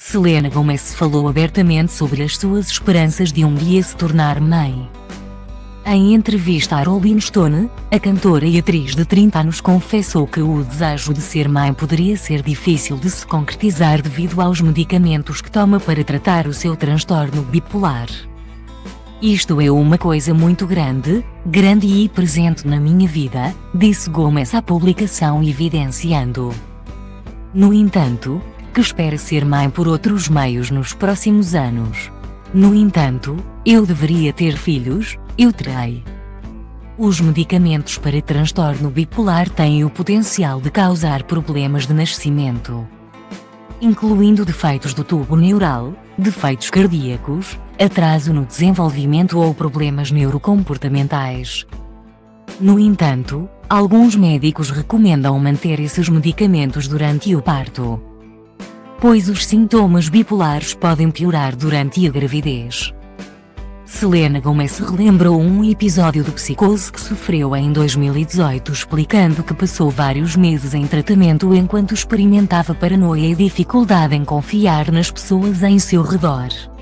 Selena Gomez falou abertamente sobre as suas esperanças de um dia se tornar mãe. Em entrevista à Rolling Stone, a cantora e atriz de 30 anos confessou que o desejo de ser mãe poderia ser difícil de se concretizar devido aos medicamentos que toma para tratar o seu transtorno bipolar. "Isto é uma coisa muito grande e presente na minha vida", disse Gomez à publicação, evidenciando, no entanto, que espera ser mãe por outros meios nos próximos anos. "No entanto, eu deveria ter filhos, eu terei. Os medicamentos para transtorno bipolar têm o potencial de causar problemas de nascimento, incluindo defeitos do tubo neural, defeitos cardíacos, atraso no desenvolvimento ou problemas neurocomportamentais. No entanto, alguns médicos recomendam manter esses medicamentos durante o parto, pois os sintomas bipolares podem piorar durante a gravidez." Selena Gomez relembrou um episódio de psicose que sofreu em 2018, explicando que passou vários meses em tratamento enquanto experimentava paranoia e dificuldade em confiar nas pessoas em seu redor.